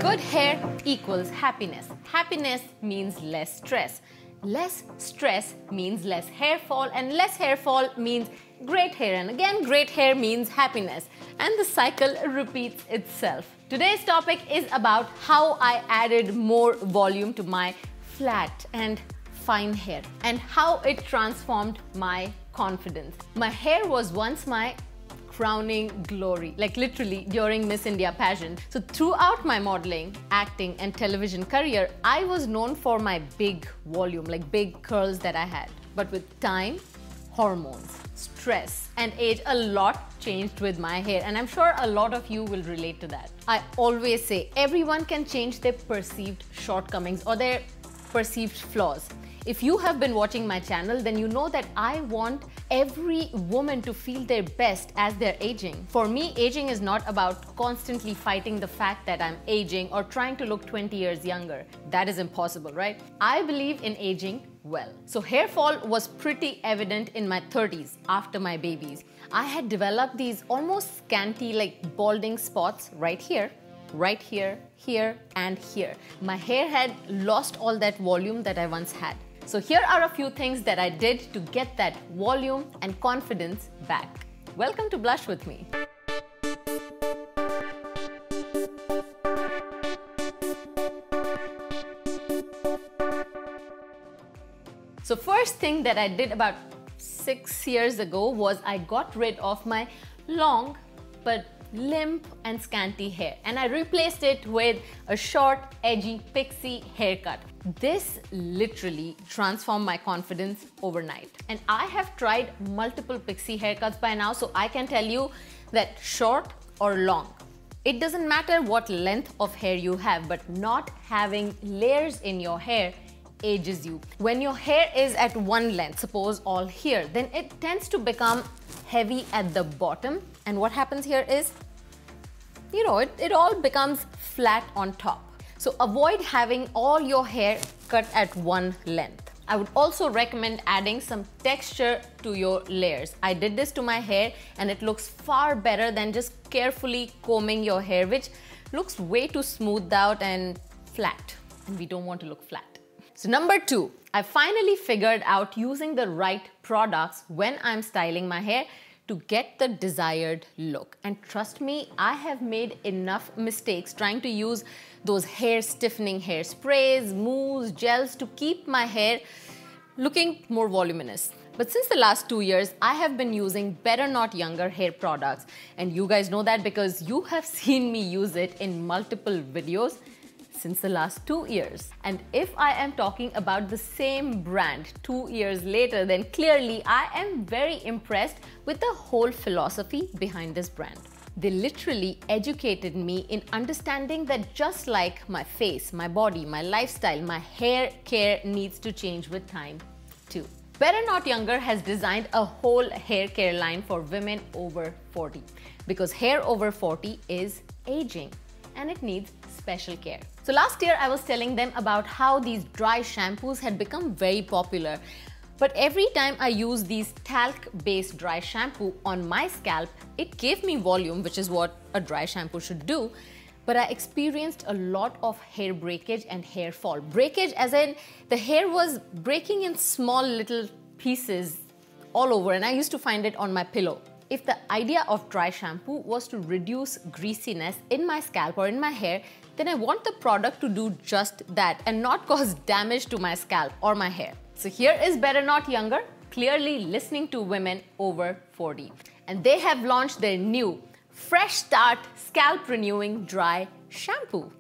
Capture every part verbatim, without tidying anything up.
Good hair equals happiness. Happiness means less stress. Less stress means less hair fall, and less hair fall means great hair, and again great hair means happiness, and the cycle repeats itself. Today's topic is about how I added more volume to my flat and fine hair and how it transformed my confidence. My hair was once my crowning glory, like literally during Miss India pageant. So throughout my modeling, acting and television career, I was known for my big volume, like big curls that I had. But with time, hormones, stress and age, a lot changed with my hair, and I'm sure a lot of you will relate to that. I always say everyone can change their perceived shortcomings or their perceived flaws. If you have been watching my channel, then you know that I want every woman to feel their best as they're aging. For me, aging is not about constantly fighting the fact that I'm aging or trying to look twenty years younger. That is impossible, right? I believe in aging well. So hair fall was pretty evident in my thirties after my babies. I had developed these almost scanty, like balding spots right here, right here, here and here. My hair had lost all that volume that I once had. So here are a few things that I did to get that volume and confidence back. Welcome to Blush with me. So first thing that I did about six years ago was I got rid of my long but limp and scanty hair, and I replaced it with a short, edgy pixie haircut. This literally transformed my confidence overnight. And I have tried multiple pixie haircuts by now, so I can tell you that short or long, it doesn't matter what length of hair you have, but not having layers in your hair ages you. When your hair is at one length, suppose all here, then it tends to become heavy at the bottom, and what happens here is, you know, it, it all becomes flat on top. So avoid having all your hair cut at one length. I would also recommend adding some texture to your layers. I did this to my hair and it looks far better than just carefully combing your hair, which looks way too smoothed out and flat, and we don't want to look flat. So number two, I finally figured out using the right products when I'm styling my hair to get the desired look. And trust me, I have made enough mistakes trying to use those hair stiffening hairsprays, mousse, gels to keep my hair looking more voluminous. But since the last two years, I have been using Better Not Younger hair products. And you guys know that because you have seen me use it in multiple videos since the last two years. And if I am talking about the same brand two years later, then clearly I am very impressed with the whole philosophy behind this brand. They literally educated me in understanding that just like my face, my body, my lifestyle, my hair care needs to change with time too. Better Not Younger has designed a whole hair care line for women over forty, because hair over forty is aging and it needs special care. So last year I was telling them about how these dry shampoos had become very popular. But every time I use these talc-based dry shampoo on my scalp, it gave me volume, which is what a dry shampoo should do. But I experienced a lot of hair breakage and hair fall. Breakage as in the hair was breaking in small little pieces all over, and I used to find it on my pillow. If the idea of dry shampoo was to reduce greasiness in my scalp or in my hair, then I want the product to do just that and not cause damage to my scalp or my hair. So here is Better Not Younger, clearly listening to women over forty. And they have launched their new Fresh Start Scalp Renewing Dry Shampoo.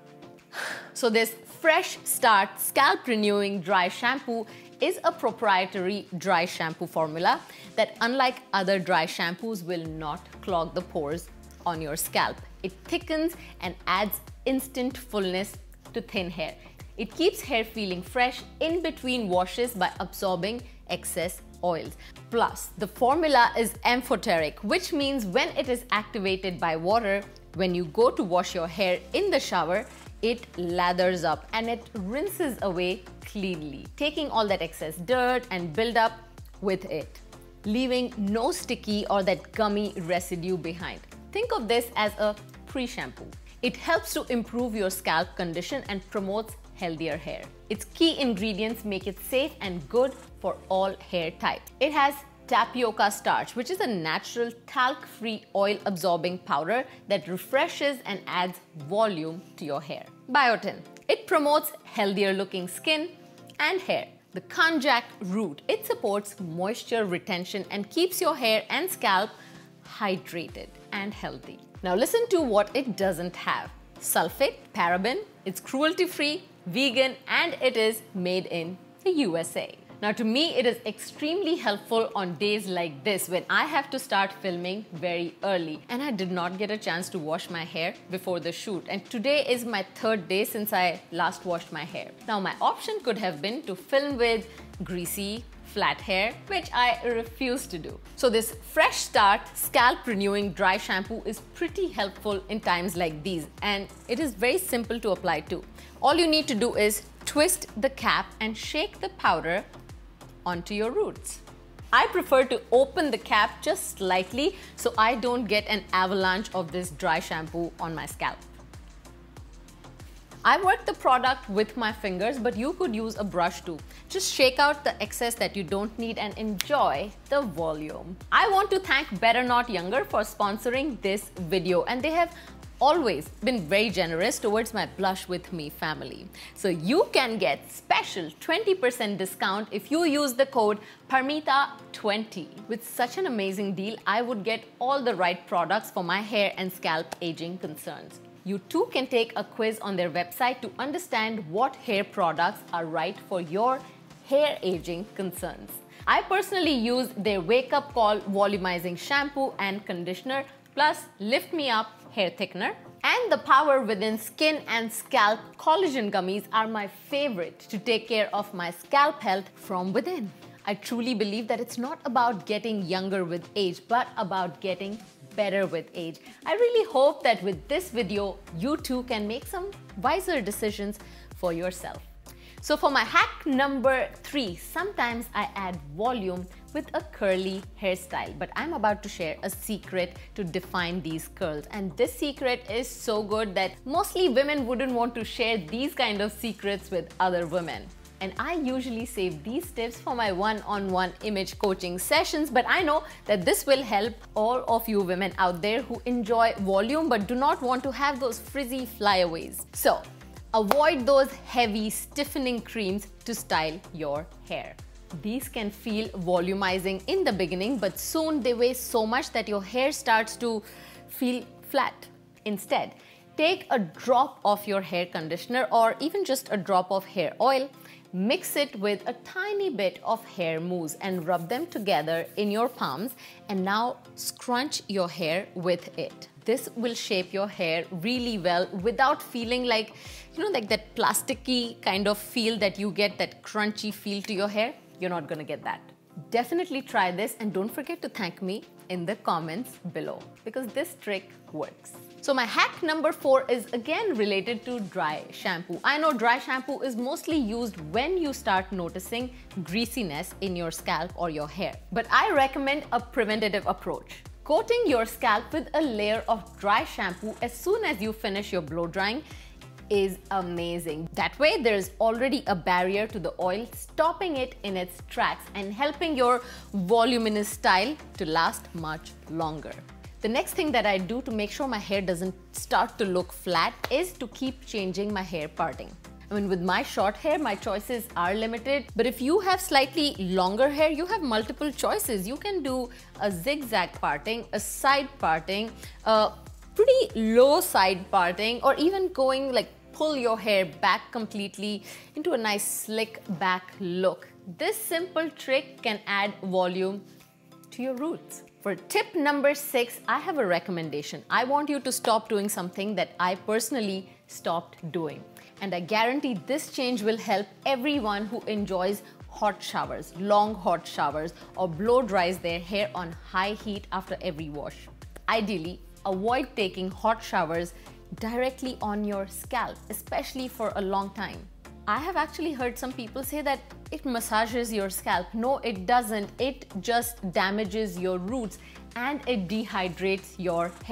So this Fresh Start Scalp Renewing Dry Shampoo is a proprietary dry shampoo formula that, unlike other dry shampoos, will not clog the pores on your scalp. It thickens and adds instant fullness to thin hair. It keeps hair feeling fresh in between washes by absorbing excess oils. Plus, the formula is amphoteric, which means when it is activated by water, when you go to wash your hair in the shower, it lathers up and it rinses away cleanly, taking all that excess dirt and buildup with it, leaving no sticky or that gummy residue behind. Think of this as a pre-shampoo. It helps to improve your scalp condition and promotes healthier hair. Its key ingredients make it safe and good for all hair types. It has tapioca starch, which is a natural talc-free oil-absorbing powder that refreshes and adds volume to your hair. Biotin. It promotes healthier looking skin and hair. The konjac root. It supports moisture retention and keeps your hair and scalp hydrated and healthy. Now listen to what it doesn't have. Sulfate, paraben, it's cruelty-free, vegan, and it is made in the U S A. Now to me, it is extremely helpful on days like this when I have to start filming very early and I did not get a chance to wash my hair before the shoot. And today is my third day since I last washed my hair. Now my option could have been to film with greasy, flat hair, which I refuse to do. So this Fresh Start Scalp Renewing Dry Shampoo is pretty helpful in times like these, and it is very simple to apply too. All you need to do is twist the cap and shake the powder onto your roots. I prefer to open the cap just slightly so I don't get an avalanche of this dry shampoo on my scalp. I work the product with my fingers, but you could use a brush too. Just shake out the excess that you don't need and enjoy the volume. I want to thank Better Not Younger for sponsoring this video, and they have always been very generous towards my Blush With Me family. So you can get special twenty percent discount if you use the code Parmeeta twenty. With such an amazing deal, I would get all the right products for my hair and scalp aging concerns. You too can take a quiz on their website to understand what hair products are right for your hair aging concerns. I personally use their Wake Up Call volumizing shampoo and conditioner, plus Lift Me Up hair thickener, and the Power Within Skin and Scalp collagen gummies are my favorite to take care of my scalp health from within. I truly believe that it's not about getting younger with age, but about getting better with age. I really hope that with this video, you too can make some wiser decisions for yourself. So for my hack number three, sometimes I add volume with a curly hairstyle, but I'm about to share a secret to define these curls. And this secret is so good that mostly women wouldn't want to share these kind of secrets with other women. And I usually save these tips for my one-on-one image coaching sessions, but I know that this will help all of you women out there who enjoy volume but do not want to have those frizzy flyaways. So avoid those heavy stiffening creams to style your hair. These can feel volumizing in the beginning, but soon they weigh so much that your hair starts to feel flat. Instead, take a drop of your hair conditioner or even just a drop of hair oil, mix it with a tiny bit of hair mousse and rub them together in your palms, and now scrunch your hair with it. This will shape your hair really well without feeling like, you know, like that plasticky kind of feel that you get, that crunchy feel to your hair. You're not gonna get that. Definitely try this and don't forget to thank me in the comments below because this trick works. So my hack number four is again related to dry shampoo. I know dry shampoo is mostly used when you start noticing greasiness in your scalp or your hair, but I recommend a preventative approach. Coating your scalp with a layer of dry shampoo as soon as you finish your blow drying is amazing. That way there's already a barrier to the oil, stopping it in its tracks and helping your voluminous style to last much longer. The next thing that I do to make sure my hair doesn't start to look flat is to keep changing my hair parting. I mean, with my short hair, my choices are limited, but if you have slightly longer hair, you have multiple choices. You can do a zigzag parting, a side parting, a pretty low side parting, or even going like pull your hair back completely into a nice slick back look. This simple trick can add volume to your roots. For tip number six, I have a recommendation. I want you to stop doing something that I personally stopped doing. And I guarantee this change will help everyone who enjoys hot showers, long hot showers, or blow dries their hair on high heat after every wash. Ideally, avoid taking hot showers directly on your scalp, especially for a long time. I have actually heard some people say that it massages your scalp. No, it doesn't. It just damages your roots and it dehydrates your hair.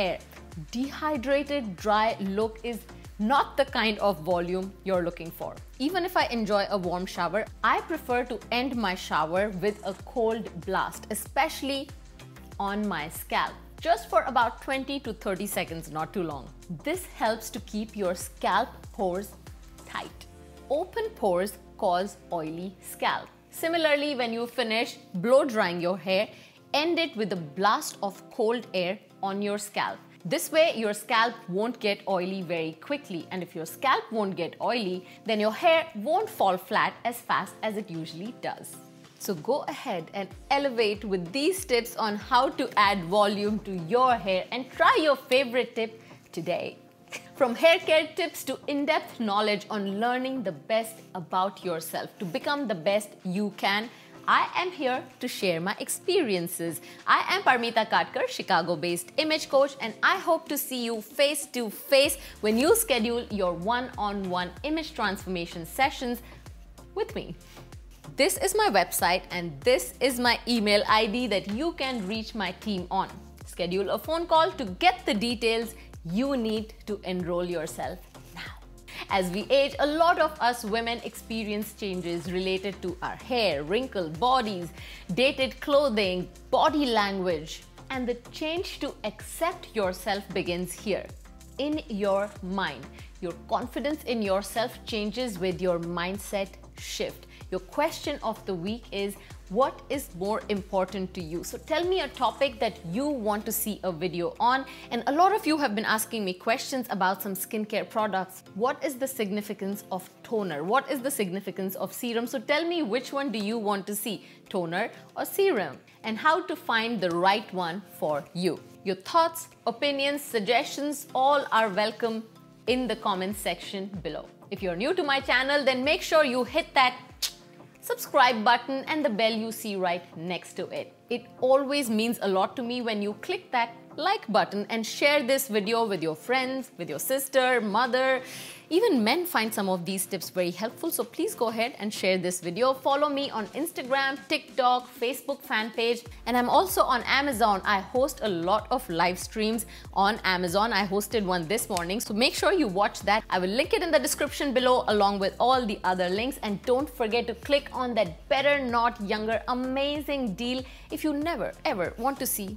dehydrated, dry look is not the kind of volume you're looking for. Even if I enjoy a warm shower, I prefer to end my shower with a cold blast, especially on my scalp. Just for about twenty to thirty seconds, not too long. This helps to keep your scalp pores tight. Open pores cause oily scalp. Similarly, when you finish blow drying your hair, end it with a blast of cold air on your scalp. This way, your scalp won't get oily very quickly, and if your scalp won't get oily, then your hair won't fall flat as fast as it usually does. So go ahead and elevate with these tips on how to add volume to your hair and try your favorite tip today. From hair care tips to in-depth knowledge on learning the best about yourself to become the best you can, I am here to share my experiences. I am Parmita Katkar, Chicago-based image coach, and I hope to see you face to face when you schedule your one-on-one image transformation sessions with me. This is my website and this is my email I D that you can reach my team on. Schedule a phone call to get the details you need to enroll yourself now. As we age, a lot of us women experience changes related to our hair, wrinkled bodies, dated clothing, body language. And the change to accept yourself begins here, in your mind. Your confidence in yourself changes with your mindset shift. Your question of the week is, what is more important to you? So tell me a topic that you want to see a video on. And a lot of you have been asking me questions about some skincare products. What is the significance of toner? What is the significance of serum? So tell me, which one do you want to see, toner or serum? And how to find the right one for you. Your thoughts, opinions, suggestions, all are welcome in the comments section below. If you're new to my channel, then make sure you hit that subscribe button and the bell you see right next to it. It always means a lot to me when you click that like button and share this video with your friends, with your sister, mother. Even men find some of these tips very helpful, so please go ahead and share this video. Follow me on Instagram, TikTok, Facebook fan page, and I'm also on Amazon. I host a lot of live streams on Amazon. I hosted one this morning, so make sure you watch that. I will link it in the description below along with all the other links, and don't forget to click on that Better Not Younger amazing deal if you never ever want to see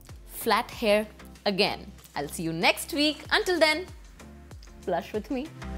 flat hair again. I'll see you next week. Until then, blush with me.